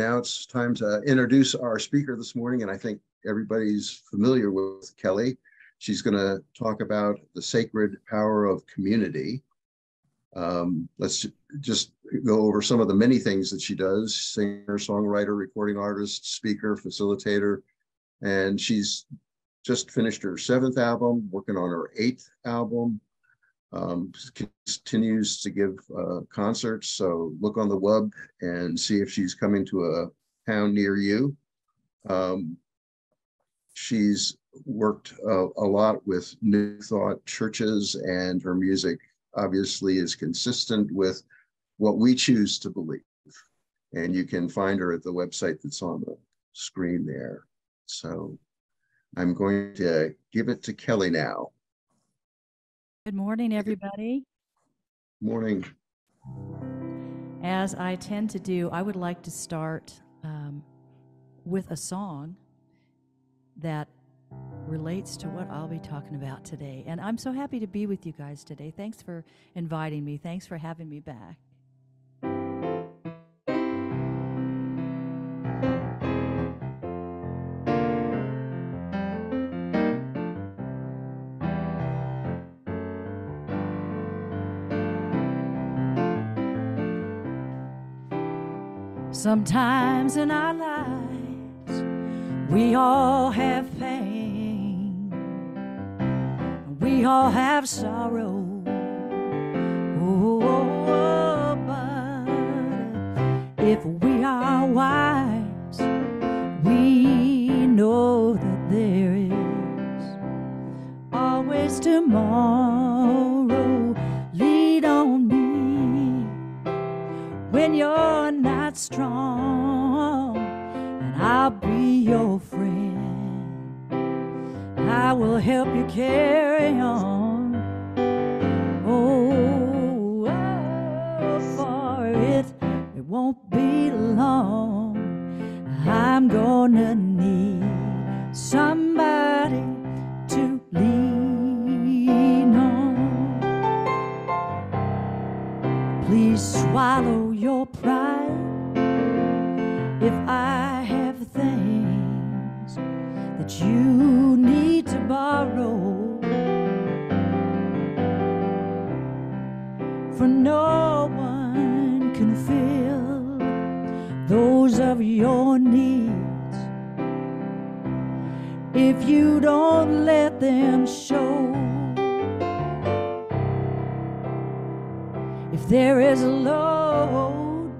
Now it's time to introduce our speaker this morning, and I think everybody's familiar with Kelley. She's going to talk about the sacred power of community. Let's just go over some of the many things that she does: singer, songwriter, recording artist, speaker, facilitator, and she's just finished her 7th album, working on her 8th album. Continues to give concerts, so look on the web and see if she's coming to a town near you. She's worked a lot with New Thought churches, and her music obviously is consistent with what we choose to believe. And you can find her at the website that's on the screen there. So I'm going to give it to Kelley now. Good morning, everybody. Morning. As I tend to do, I would like to start with a song that relates to what I'll be talking about today. And I'm so happy to be with you guys today. Thanks for inviting me. Thanks for having me back. Sometimes in our lives, we all have pain, we all have sorrow. Oh, but if we are wise, we know that there is always tomorrow. Lead on me when you're not strong, and I'll be your friend. I will help you carry on. Oh, for it won't be long. I'm gonna need somebody to lean on. Please swallow your pride. If I have things that you need to borrow, for no one can fill those of your needs if you don't let them show. If there is a load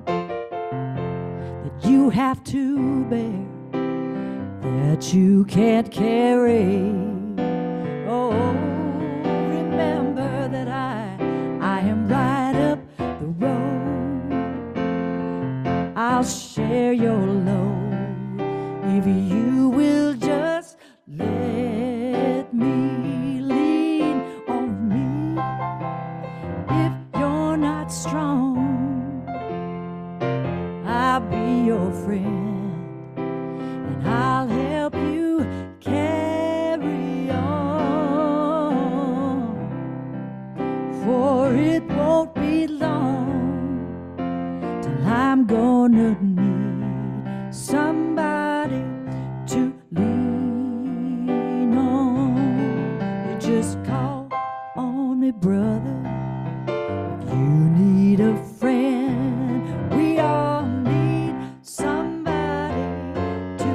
you have to bear that you can't carry, oh, remember that I am right up the road. I'll share your load if you will just let me lean on me. If you're not strong, I'll be your friend, and I'll help you carry on. For it won't be long till I'm gonna need somebody to lean on. You just call on me, brother, if you need a friend. We all need somebody to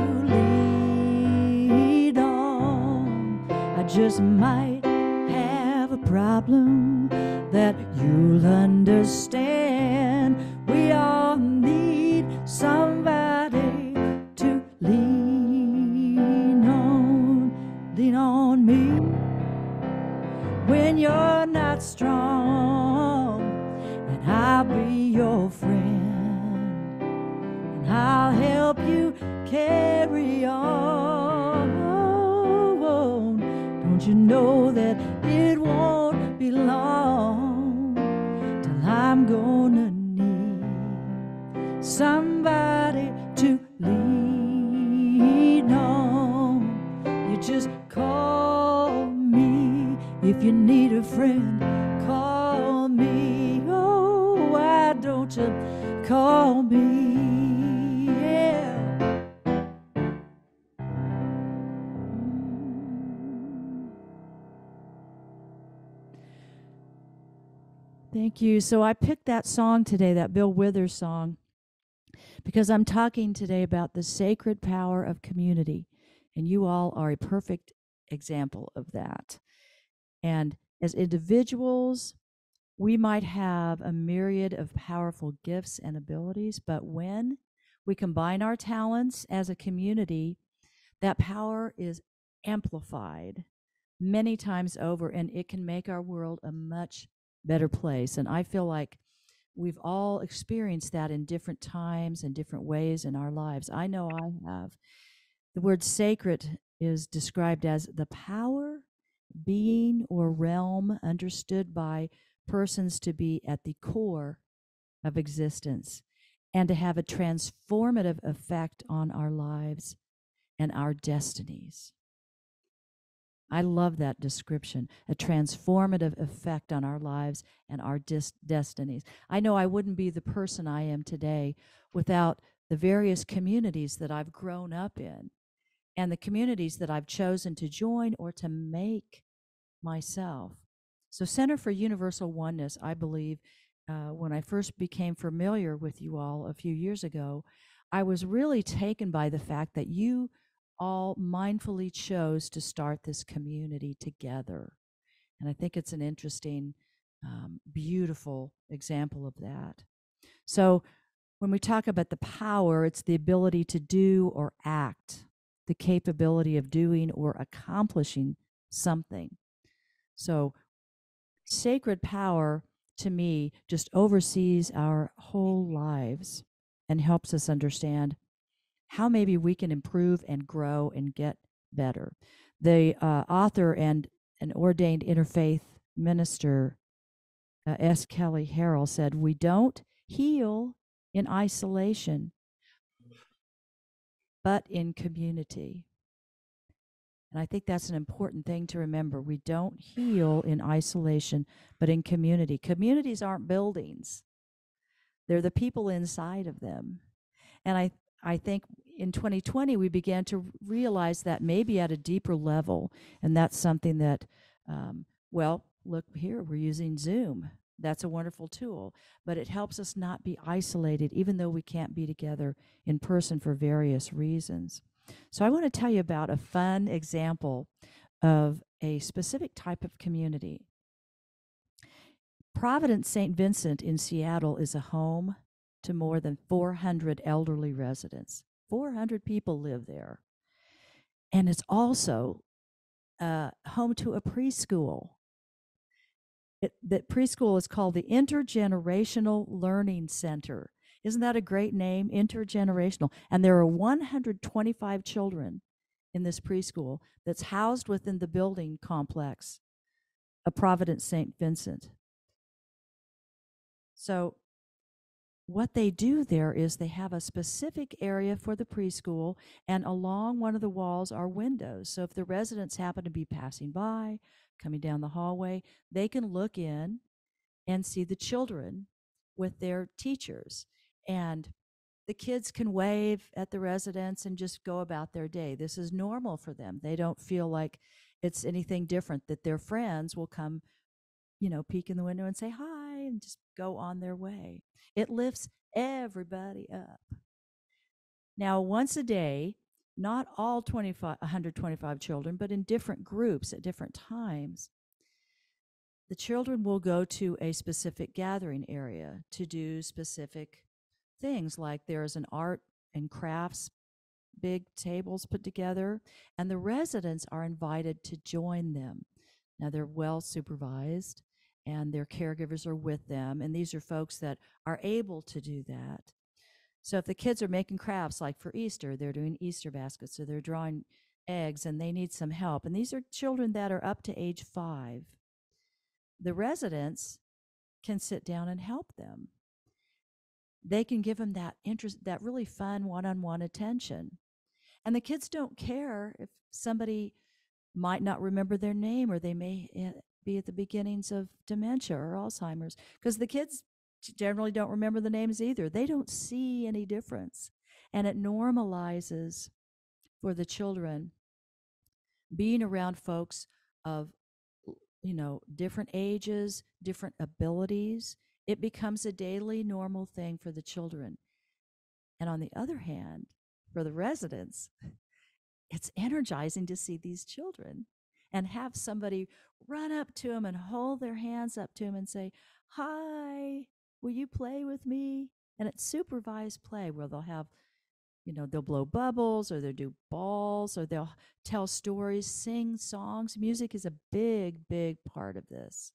lean on. I just might have a problem that you'll understand. We all need somebody to lean on. Lean on me when you're not strong, and I'll be your friend, and I'll help you carry on. Don't you know that it won't be long till I'm gonna need somebody to lean on. You just call me if you need a friend. Call me, oh, why don't you call me? Yeah. Thank you. So I picked that song today, that Bill Withers song, because I'm talking today about the sacred power of community. And you all are a perfect example of that. And as individuals, we might have a myriad of powerful gifts and abilities, but when we combine our talents as a community, that power is amplified many times over, and it can make our world a much better place. And I feel like we've all experienced that in different times and different ways in our lives. I know I have. The word sacred is described as the power, being, or realm understood by persons to be at the core of existence and to have a transformative effect on our lives and our destinies. I love that description, a transformative effect on our lives and our destinies. I know I wouldn't be the person I am today without the various communities that I've grown up in and the communities that I've chosen to join or to make myself. So, Center for Universal Oneness, I believe, when I first became familiar with you all a few years ago, I was really taken by the fact that you all mindfully chose to start this community together. And I think it's an interesting, beautiful example of that. So, when we talk about the power, it's the ability to do or act, the capability of doing or accomplishing something. So, sacred power to me just oversees our whole lives and helps us understand how maybe we can improve and grow and get better. The author and an ordained interfaith minister, S. Kelley Hunt, said, "We don't heal in isolation, but in community." And I think that's an important thing to remember. We don't heal in isolation, but in community. Communities aren't buildings, they're the people inside of them. And I think in 2020, we began to realize that maybe at a deeper level. And that's something that, well, look here, we're using Zoom. That's a wonderful tool, but it helps us not be isolated, even though we can't be together in person for various reasons. So I want to tell you about a fun example of a specific type of community. Providence St. Vincent in Seattle is a home to more than 400 elderly residents. 400 people live there. And it's also home to a preschool. That preschool is called the Intergenerational Learning Center. Isn't that a great name? Intergenerational. And there are 125 children in this preschool that's housed within the building complex of Providence St. Vincent. So what they do there is they have a specific area for the preschool, and along one of the walls are windows. So if the residents happen to be passing by, coming down the hallway, they can look in and see the children with their teachers. And the kids can wave at the residents and just go about their day. This is normal for them. They don't feel like it's anything different, that their friends will come, peek in the window and say hi and just go on their way. It lifts everybody up. Now, once a day, not all 125 children, but in different groups at different times, the children will go to a specific gathering area to do specific things, like there's an art and crafts big tables put together, and the residents are invited to join them. Now, they're well supervised, and their caregivers are with them, and these are folks that are able to do that. So if the kids are making crafts, like for Easter, they're doing Easter baskets, so they're drawing eggs and they need some help. And these are children that are up to age 5. The residents can sit down and help them. They can give them that interest, that really fun one-on-one attention. And the kids don't care if somebody might not remember their name, or they may be at the beginnings of dementia or Alzheimer's, because the kids generally don't remember the names either. They don't see any difference. And it normalizes for the children being around folks of, different ages, different abilities. It becomes a daily normal thing for the children. And on the other hand, for the residents, it's energizing to see these children and have somebody run up to them and hold their hands up to them and say, "Hi, will you play with me?" And it's supervised play where they'll have, they'll blow bubbles or they'll do balls or they'll tell stories, sing songs. Music is a big, big part of this.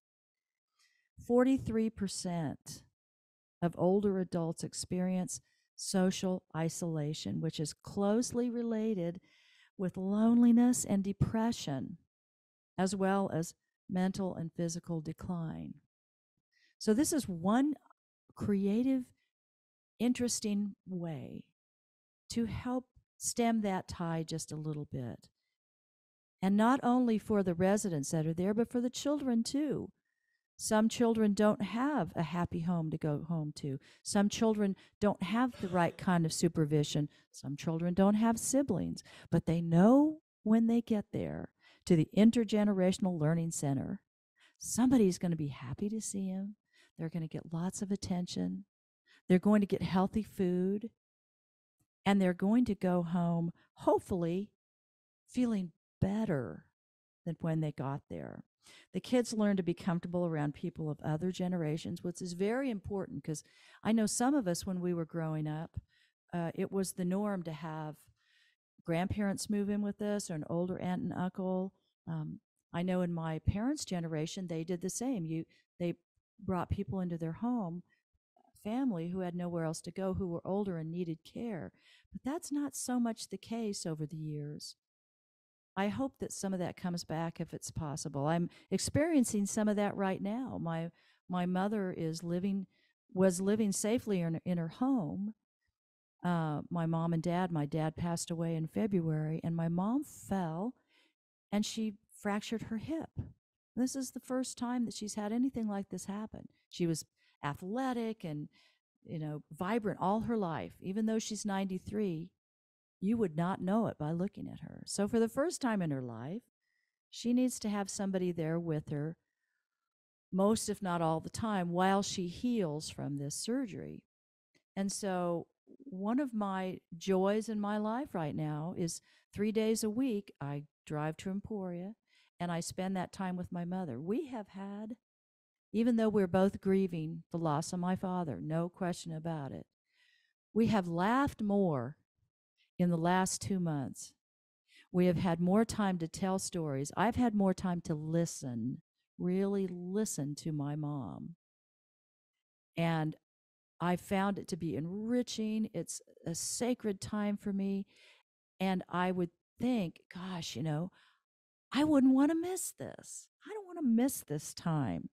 43% of older adults experience social isolation, which is closely related with loneliness and depression, as well as mental and physical decline. So, this is one creative, interesting way to help stem that tide just a little bit. And not only for the residents that are there, but for the children too. Some children don't have a happy home to go home to. Some children don't have the right kind of supervision. Some children don't have siblings, but they know when they get there to the Intergenerational Learning Center, somebody's going to be happy to see them. They're going to get lots of attention. They're going to get healthy food. And they're going to go home, hopefully, feeling better than when they got there. The kids learn to be comfortable around people of other generations, which is very important because I know some of us, when we were growing up, it was the norm to have grandparents move in with us or an older aunt and uncle. I know in my parents' generation, they did the same. They brought people into their home, family who had nowhere else to go, who were older and needed care. But that's not so much the case over the years. I hope that some of that comes back if it's possible. I'm experiencing some of that right now. My mother was living safely in her home. My mom and dad, my dad passed away in February, and my mom fell and she fractured her hip. This is the first time that she's had anything like this happen. She was athletic and vibrant all her life. Even though she's 93, you would not know it by looking at her. So for the first time in her life, she needs to have somebody there with her most, if not all the time, while she heals from this surgery. And so one of my joys in my life right now is 3 days a week, I drive to Emporia and I spend that time with my mother. We have had, even though we're both grieving the loss of my father, no question about it, we have laughed more in the last 2 months. We have had more time to tell stories. I've had more time to listen, really listen to my mom. And I found it to be enriching. It's a sacred time for me. And I would think, gosh, I wouldn't want to miss this. I don't want to miss this time.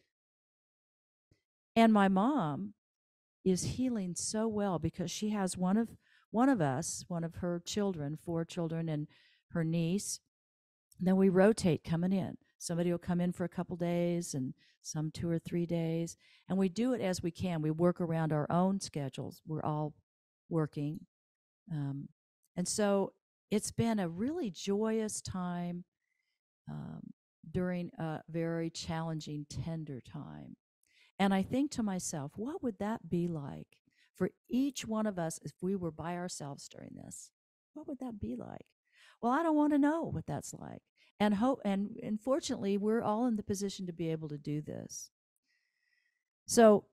And my mom is healing so well because she has one of her children, 4 children, and her niece. Then we rotate coming in. Somebody will come in for a couple days and some 2 or 3 days. And we do it as we can. We work around our own schedules. We're all working. And so it's been a really joyous time during a very challenging, tender time. And I think to myself, what would that be like for each one of us if we were by ourselves during this? What would that be like? Well, I don't want to know what that's like. And fortunately, we're all in the position to be able to do this. So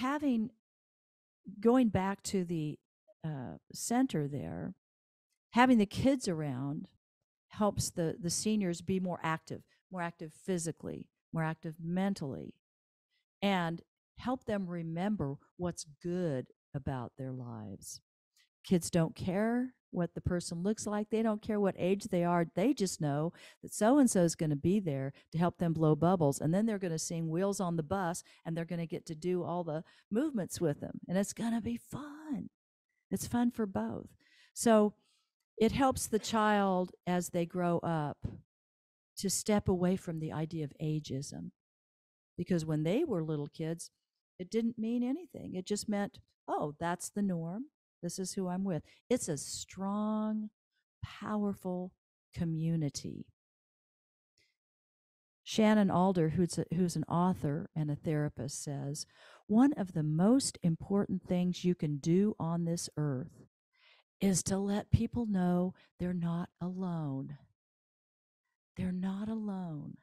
going back to the center there, having the kids around helps the seniors be more active physically, more active mentally, and help them remember what's good about their lives. Kids don't care what the person looks like. They don't care what age they are. They just know that so-and-so is going to be there to help them blow bubbles. And then they're going to sing Wheels on the Bus, and they're going to get to do all the movements with them. And it's going to be fun. It's fun for both. So it helps the child as they grow up to step away from the idea of ageism. Because when they were little kids, it didn't mean anything. It just meant, oh, that's the norm. This is who I'm with. It's a strong, powerful community. Shannon Alder, who's an author and a therapist, says, one of the most important things you can do on this earth is to let people know they're not alone. They're not alone.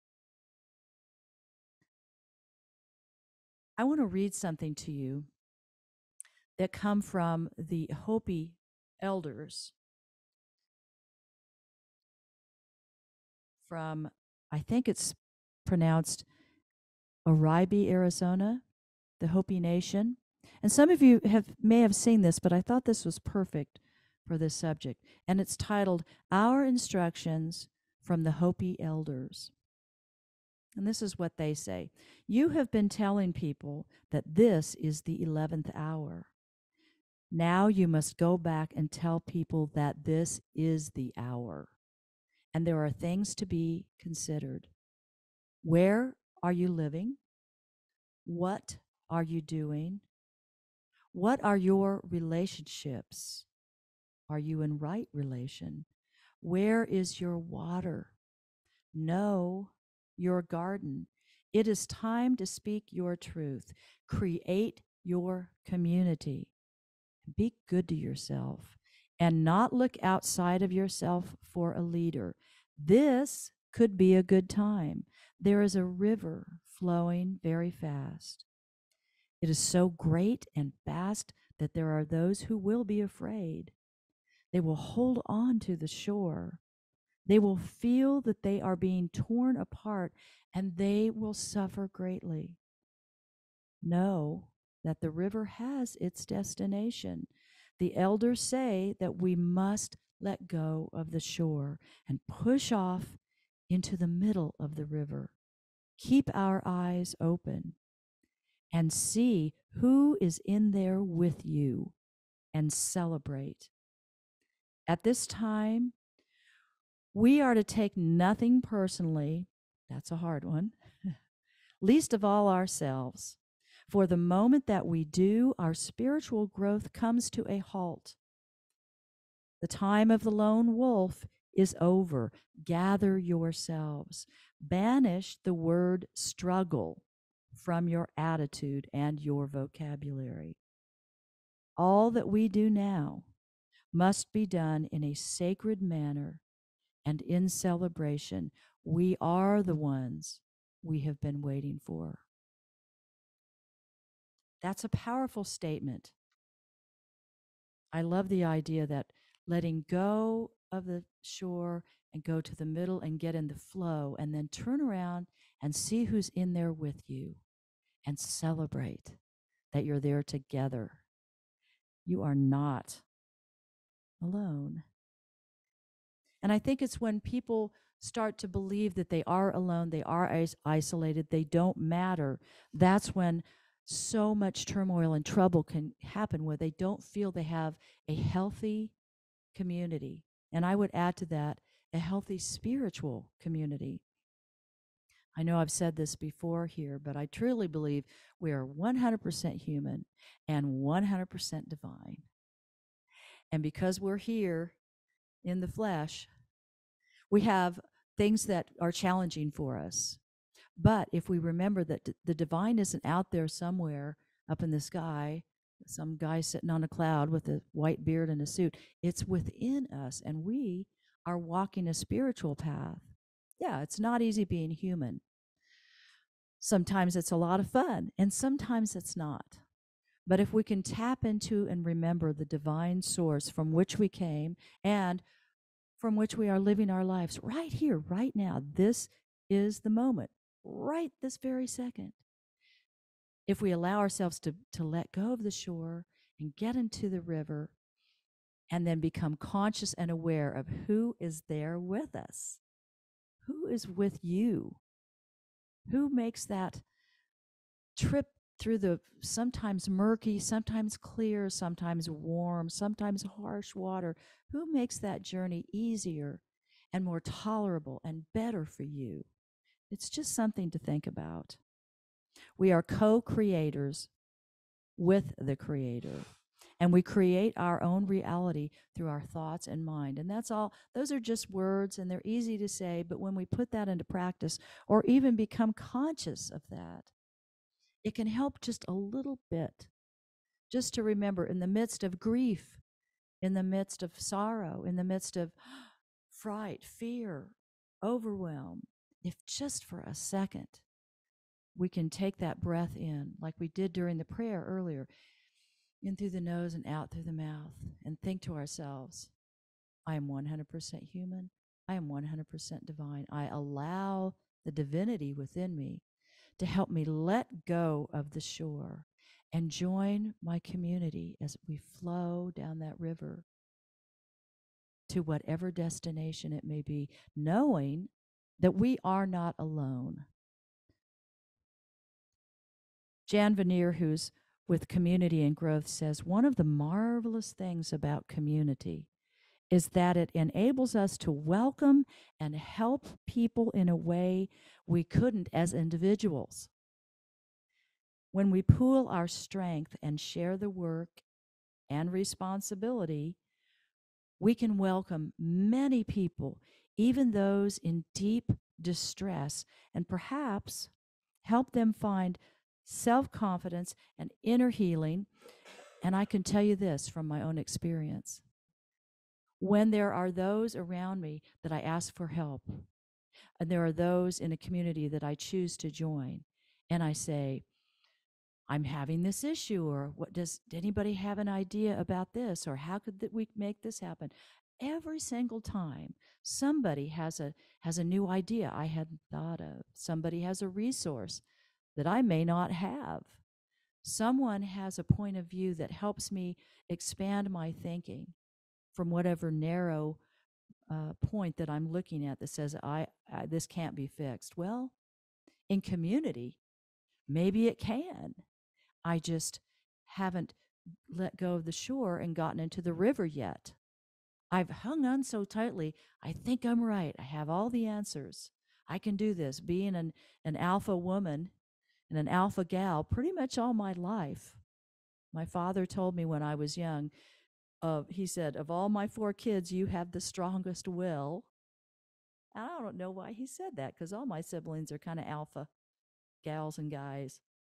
I want to read something to you that come from the Hopi elders from, I think it's pronounced Oribe, Arizona, the Hopi Nation. And some of you may have seen this, but I thought this was perfect for this subject. And it's titled, Our Instructions from the Hopi Elders. And this is what they say. You have been telling people that this is the 11th hour. Now you must go back and tell people that this is the hour. And there are things to be considered. Where are you living? What are you doing? What are your relationships? Are you in right relation? Where is your water? Know your garden. It is time to speak your truth. Create your community. Be good to yourself and not look outside of yourself for a leader. This could be a good time. There is a river flowing very fast. It is so great and vast that there are those who will be afraid. They will hold on to the shore. They will feel that they are being torn apart, and they will suffer greatly. Know that the river has its destination. The elders say that we must let go of the shore and push off into the middle of the river. Keep our eyes open and see who is in there with you and celebrate. At this time, we are to take nothing personally. That's a hard one. Least of all ourselves. For the moment that we do, our spiritual growth comes to a halt. The time of the lone wolf is over. Gather yourselves. Banish the word struggle from your attitude and your vocabulary. All that we do now must be done in a sacred manner and in celebration. We are the ones we have been waiting for. That's a powerful statement. I love the idea that letting go of the shore and go to the middle and get in the flow and then turn around and see who's in there with you and celebrate that you're there together. You are not alone. And I think it's when people start to believe that they are alone, they are isolated, they don't matter, that's when so much turmoil and trouble can happen, where they don't feel they have a healthy community. And I would add to that a healthy spiritual community. I know I've said this before here, but I truly believe we are 100% human and 100% divine. And because we're here in the flesh, we have things that are challenging for us. But if we remember that the divine isn't out there somewhere up in the sky, some guy sitting on a cloud with a white beard and a suit, it's within us, and we are walking a spiritual path. Yeah, it's not easy being human. Sometimes it's a lot of fun, and sometimes it's not. But if we can tap into and remember the divine source from which we came and from which we are living our lives right here, right now, this is the moment, right this very second. If we allow ourselves to let go of the shore and get into the river and then become conscious and aware of who is there with us, who is with you, who makes that trip through the sometimes murky, sometimes clear, sometimes warm, sometimes harsh water, who makes that journey easier and more tolerable and better for you? It's just something to think about. We are co-creators with the Creator. And we create our own reality through our thoughts and mind. And that's all. Those are just words, and they're easy to say. But when we put that into practice, or even become conscious of that, it can help just a little bit. Just to remember, in the midst of grief, in the midst of sorrow, in the midst of fright, fear, overwhelm, if just for a second we can take that breath in, like we did during the prayer earlier, in through the nose and out through the mouth, and think to ourselves, I am 100% human. I am 100% divine. I allow the divinity within me to help me let go of the shore and join my community as we flow down that river to whatever destination it may be, knowing that we are not alone. Jan Vanier, who's with Community and Growth, says one of the marvelous things about community is that it enables us to welcome and help people in a way we couldn't as individuals. When we pool our strength and share the work and responsibility, we can welcome many people, even those in deep distress, and perhaps help them find self-confidence and inner healing. And I can tell you this from my own experience. When there are those around me that I ask for help, and there are those in a community that I choose to join, and I say, I'm having this issue, or did anybody have an idea about this, or how could we make this happen? Every single time somebody has a new idea I hadn't thought of. Somebody has a resource that I may not have. Someone has a point of view that helps me expand my thinking from whatever narrow point that I'm looking at that says this can't be fixed. Well, in community, maybe it can. I just haven't let go of the shore and gotten into the river yet. I've hung on so tightly, I think I'm right. I have all the answers. I can do this. Being an alpha woman and an alpha gal pretty much all my life. My father told me when I was young, he said, of all my 4 kids, you have the strongest will. And I don't know why he said that, because all my siblings are kind of alpha gals and guys.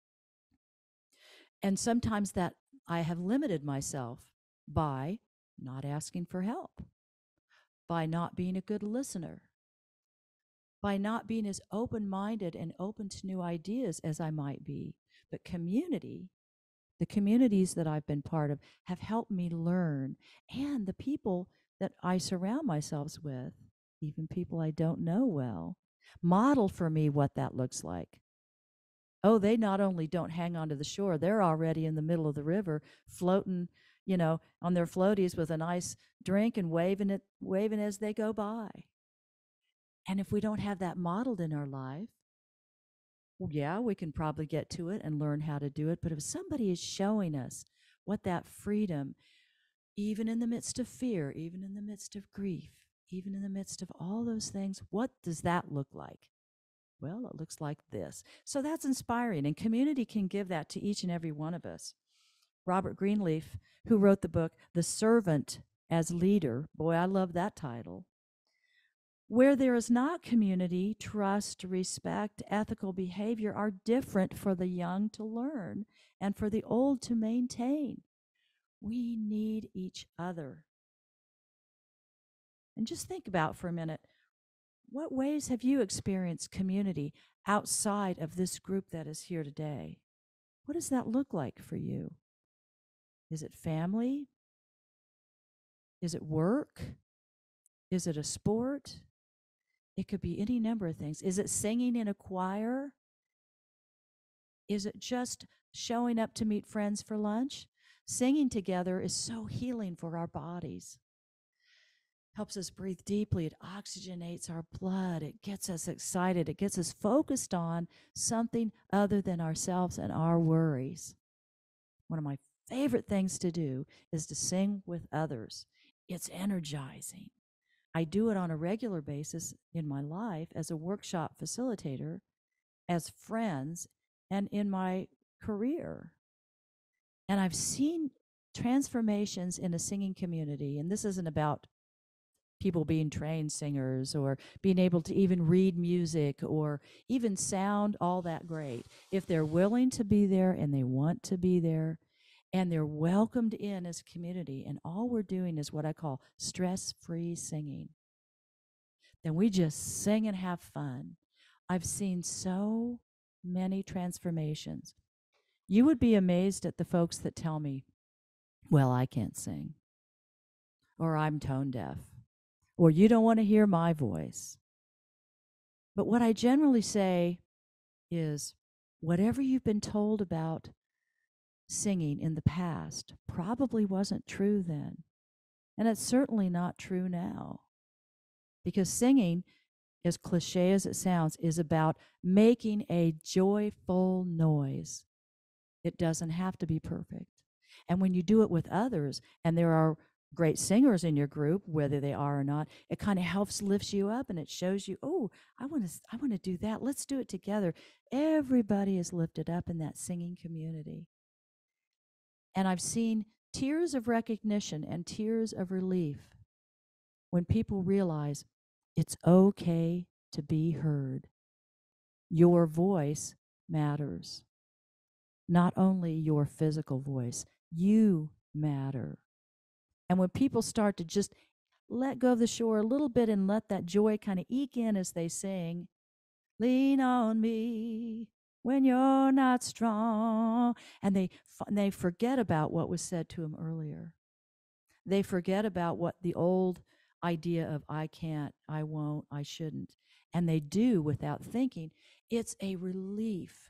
And sometimes that I have limited myself by not asking for help, by not being a good listener, by not being as open-minded and open to new ideas as I might be. But community, the communities that I've been part of, have helped me learn. And the people that I surround myself with, even people I don't know well, model for me what that looks like. Oh, they not only don't hang onto the shore, they're already in the middle of the river, floating, on their floaties with a nice drink and waving as they go by. And if we don't have that modeled in our life, well, yeah, we can probably get to it and learn how to do it. But if somebody is showing us what that freedom, even in the midst of fear, even in the midst of grief, even in the midst of all those things, what does that look like? Well, it looks like this. So that's inspiring, and community can give that to each and every one of us. Robert Greenleaf, who wrote the book, The Servant as Leader, boy, I love that title. Where there is not community, trust, respect, ethical behavior are different for the young to learn and for the old to maintain. We need each other. And just think about for a minute, what ways have you experienced community outside of this group that is here today? What does that look like for you? Is it family? Is it work? Is it a sport? It could be any number of things. Is it singing in a choir? Is it just showing up to meet friends for lunch? Singing together is so healing for our bodies. Helps us breathe deeply. It oxygenates our blood. It gets us excited. It gets us focused on something other than ourselves and our worries. One of my favorite things to do is to sing with others. It's energizing. I do it on a regular basis in my life as a workshop facilitator, as friends, and in my career. And I've seen transformations in a singing community, and this isn't about people being trained singers or being able to even read music or even sound all that great. If they're willing to be there and they want to be there and they're welcomed in as a community, and all we're doing is what I call stress-free singing, then we just sing and have fun. I've seen so many transformations. You would be amazed at the folks that tell me, well, I can't sing, or I'm tone deaf, or you don't want to hear my voice. But what I generally say is, whatever you've been told about singing in the past probably wasn't true then. And it's certainly not true now. Because singing, as cliche as it sounds, is about making a joyful noise. It doesn't have to be perfect. And when you do it with others, and there are great singers in your group, whether they are or not, it kind of helps lifts you up, and it shows you, oh, I want to do that. Let's do it together. Everybody is lifted up in that singing community. And I've seen tears of recognition and tears of relief when people realize it's okay to be heard. Your voice matters. Not only your physical voice, you matter. And when people start to just let go of the shore a little bit and let that joy kind of eke in as they sing, lean on me when you're not strong, and they forget about what was said to them earlier. They forget about what the old idea of I can't, I won't, I shouldn't, and they do without thinking. It's a relief.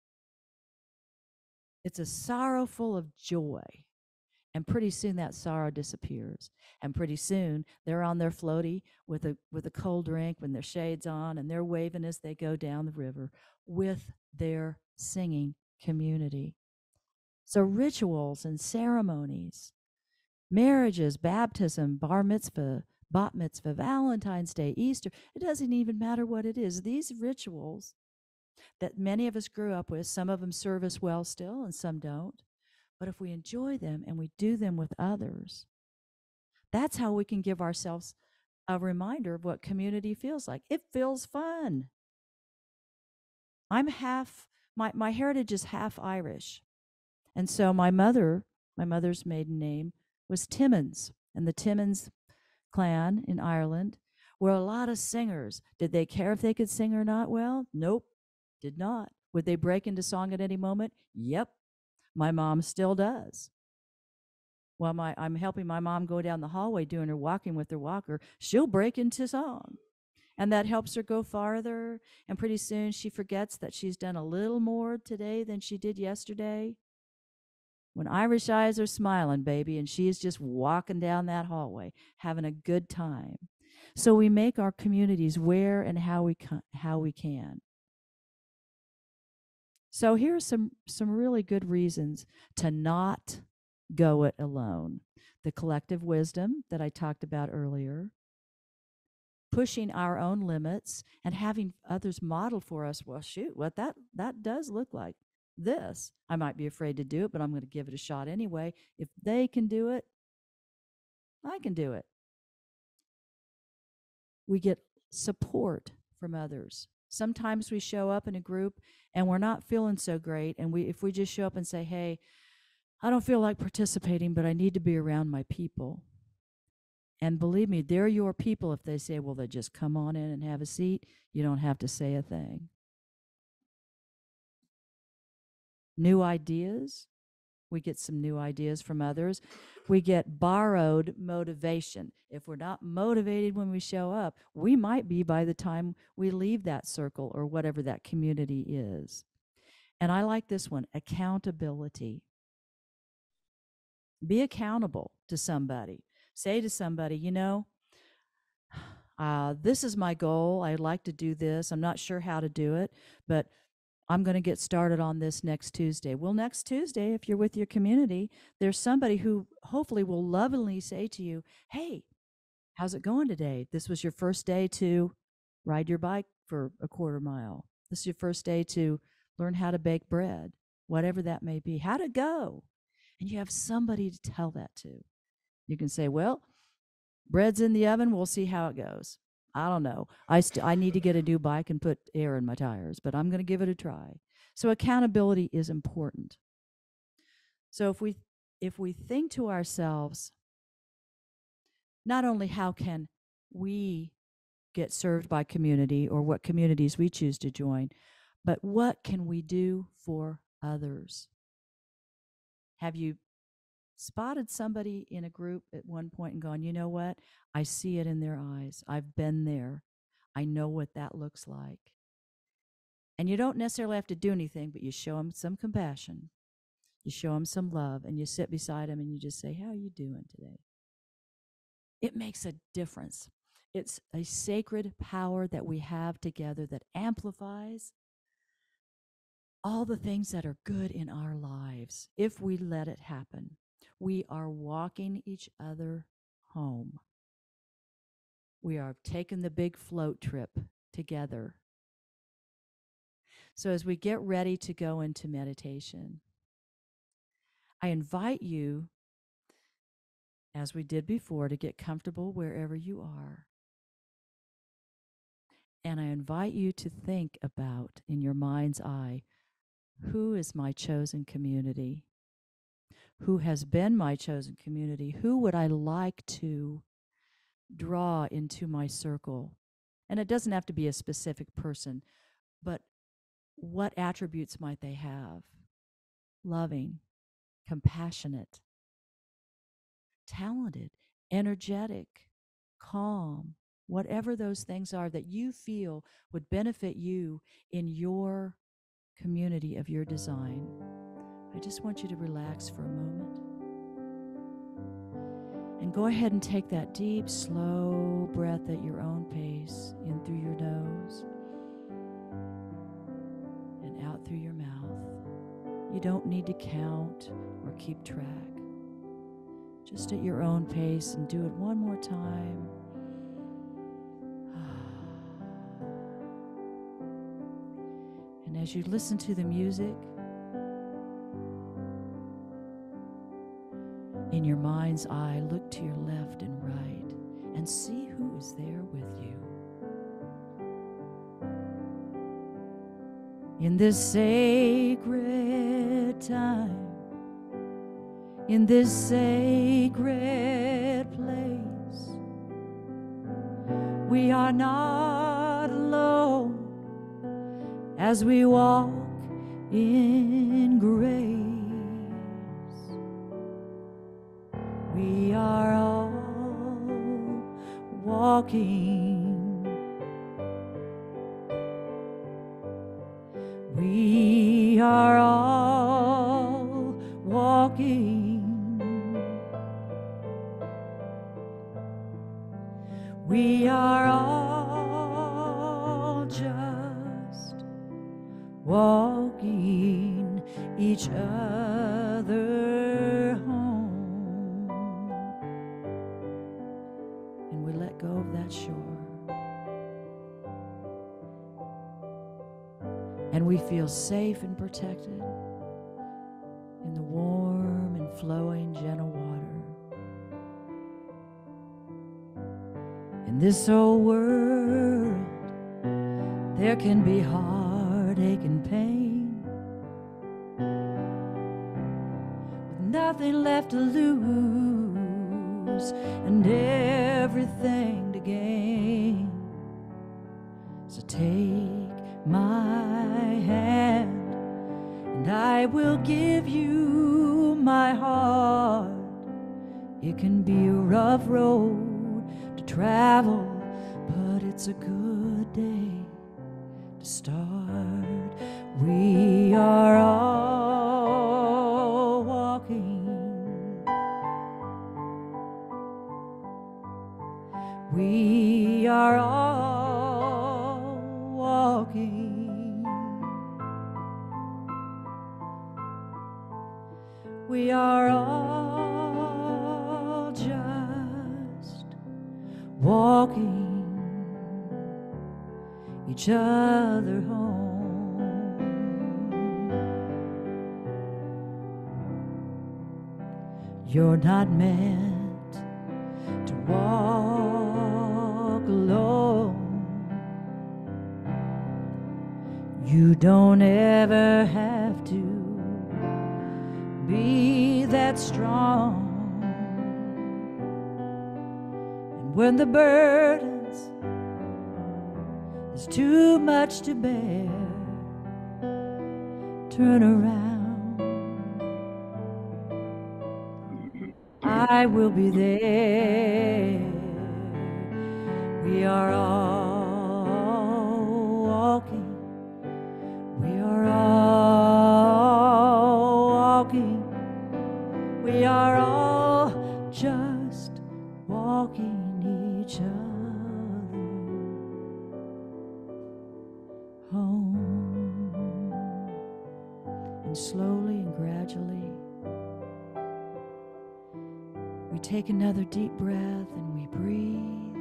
It's a sorrow full of joy. And pretty soon that sorrow disappears. And pretty soon they're on their floaty with a cold drink with their shades on, and they're waving as they go down the river with their singing community. So rituals and ceremonies, marriages, baptism, bar mitzvah, bat mitzvah, Valentine's Day, Easter, it doesn't even matter what it is. These rituals that many of us grew up with, some of them serve us well still and some don't. But if we enjoy them and we do them with others, that's how we can give ourselves a reminder of what community feels like. It feels fun. I'm my heritage is half Irish. And so my mother's maiden name was Timmins. And the Timmins clan in Ireland were a lot of singers. Did they care if they could sing or not? Well, nope, did not. Would they break into song at any moment? Yep. My mom still does. While I'm helping my mom go down the hallway doing her walking with her walker, she'll break into song. And that helps her go farther. And pretty soon she forgets that she's done a little more today than she did yesterday. When Irish eyes are smiling, baby, and she is just walking down that hallway, having a good time. So we make our communities where and how we can. So here are some really good reasons to not go it alone. The collective wisdom that I talked about earlier, pushing our own limits and having others model for us, well, shoot, what that does look like this. I might be afraid to do it, but I'm going to give it a shot anyway. If they can do it, I can do it. We get support from others. Sometimes we show up in a group and we're not feeling so great, and if we just show up and say, hey, I don't feel like participating, but I need to be around my people. And believe me, they're your people. If they say, well, they just come on in and have a seat, you don't have to say a thing. New ideas. We get some new ideas from others. We get borrowed motivation. If we're not motivated when we show up, we might be by the time we leave that circle or whatever that community is. And I like this one, accountability. Be accountable to somebody. Say to somebody, this is my goal. I'd like to do this. I'm not sure how to do it, but I'm going to get started on this next Tuesday. Well, next Tuesday, if you're with your community, there's somebody who hopefully will lovingly say to you, hey, how's it going today? This was your first day to ride your bike for a quarter mile. This is your first day to learn how to bake bread, whatever that may be. How'd it go? And you have somebody to tell that to. You can say, well, bread's in the oven. We'll see how it goes. I don't know. I need to get a new bike and put air in my tires, but I'm going to give it a try. So accountability is important. So if we think to ourselves, not only how can we get served by community or what communities we choose to join, but what can we do for others? Have you spotted somebody in a group at one point and gone, you know what? I see it in their eyes. I've been there. I know what that looks like. And you don't necessarily have to do anything, but you show them some compassion. You show them some love, and you sit beside them and you just say, how are you doing today? It makes a difference. It's a sacred power that we have together that amplifies all the things that are good in our lives if we let it happen. We are walking each other home. We are taking the big float trip together. So as we get ready to go into meditation, I invite you, as we did before, to get comfortable wherever you are. And I invite you to think about, in your mind's eye, who is my chosen community? Who has been my chosen community? Who would I like to draw into my circle? And it doesn't have to be a specific person, but what attributes might they have? Loving, compassionate, talented, energetic, calm, whatever those things are that you feel would benefit you in your community of your design. I just want you to relax for a moment. And go ahead and take that deep, slow breath at your own pace, in through your nose and out through your mouth. You don't need to count or keep track. Just at your own pace, and do it one more time. And as you listen to the music, in your mind's eye, look to your left and right and see who is there with you. In this sacred time, in this sacred place, we are not alone as we walk in grace. We are all walking. We are all walking. We are all just walking each other home. And we let go of that shore. And we feel safe and protected in the warm and flowing, gentle water. In this old world, there can be heartache and pain, with nothing left to lose and everything to gain. So take my hand, and I will give you my heart. It can be a rough road to travel, but it's a good day to start. We are all walking. We are all walking. We are all just walking each other home. You're not meant to walk alone. You don't ever have to be that strong. And when the burdens is too much to bear, turn around. I will be there. We are all walking. We are all walking. We are all just walking each other home. And slowly and gradually, we take another deep breath and we breathe.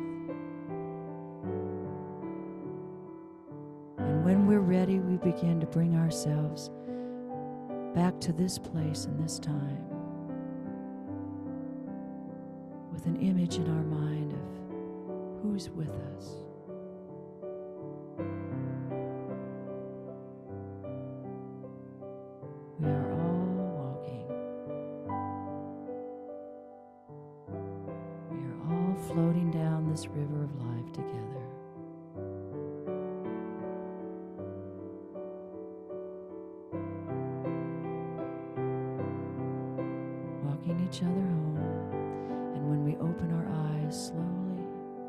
And when we're ready, we begin to bring ourselves back to this place and this time with an image in our mind of who's with us. We are all walking. We are all floating down this river of life together. Walking each other home. And when we open our eyes slowly,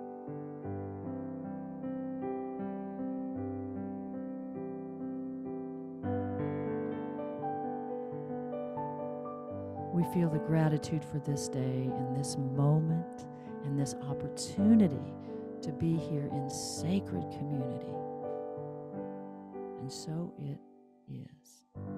we feel the gratitude for this day and this moment and this opportunity to be here in sacred community. And so it is.